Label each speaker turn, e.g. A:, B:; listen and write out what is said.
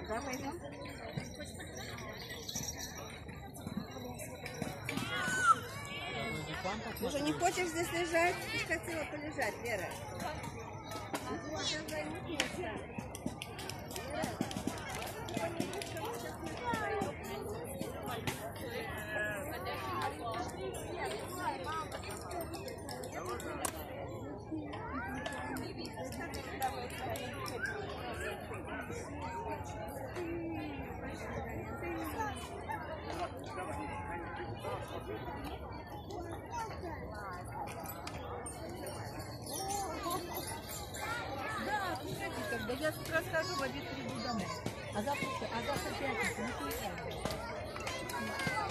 A: Куда пойдем? Ты же не хочешь здесь лежать? Ты же хотела полежать, Вера.
B: Да я с утра скажу, в обед приду домой. А завтра пятница, не приезжай.